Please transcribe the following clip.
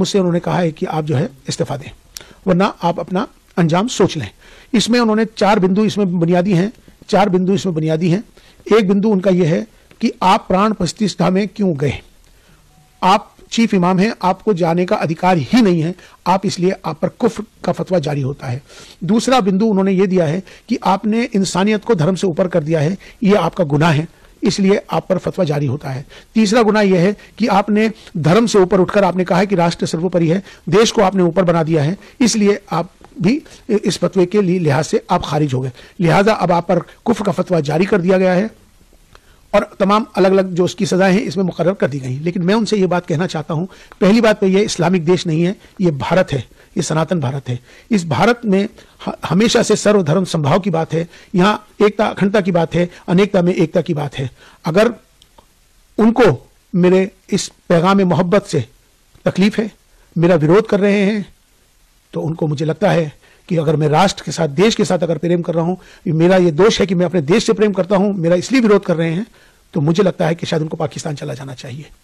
मुझसे उन्होंने कहा है कि आप जो है इस्तीफा दें, वरना आप अपना अंजाम सोच लें। इसमें उन्होंने 4 बिंदु इसमें बुनियादी हैं, 4 बिंदु इसमें बुनियादी हैं। एक बिंदु उनका यह है कि आप प्राण प्रतिष्ठा में क्यों गए, आप चीफ इमाम हैं, आपको जाने का अधिकार ही नहीं है, आप इसलिए आप पर कुफ्र का फतवा जारी होता है। दूसरा बिंदु उन्होंने ये दिया है कि आपने इंसानियत को धर्म से ऊपर कर दिया है, ये आपका गुनाह है, इसलिए आप पर फतवा जारी होता है। तीसरा गुनाह यह है कि आपने धर्म से ऊपर उठकर आपने कहा है कि राष्ट्र सर्वोपरि है, देश को आपने ऊपर बना दिया है, इसलिए आप भी इस फतवे के लिहाज से आप खारिज हो गए। लिहाजा अब आप पर कुफ्र का फतवा जारी कर दिया गया है और तमाम अलग अलग जो उसकी सजाएं हैं इसमें मुकर्रर कर दी गई। लेकिन मैं उनसे ये बात कहना चाहता हूं, पहली बात तो ये इस्लामिक देश नहीं है, ये भारत है, ये सनातन भारत है। इस भारत में हमेशा से सर्वधर्म संभाव की बात है, यहाँ एकता अखंडता की बात है, अनेकता में एकता की बात है। अगर उनको मेरे इस पैगाम मोहब्बत से तकलीफ है, मेरा विरोध कर रहे हैं, तो उनको मुझे लगता है कि अगर मैं राष्ट्र के साथ, देश के साथ अगर प्रेम कर रहा हूं, मेरा ये दोष है कि मैं अपने देश से प्रेम करता हूं, मेरा इसलिए विरोध कर रहे हैं, तो मुझे लगता है कि शायद उनको पाकिस्तान चला जाना चाहिए।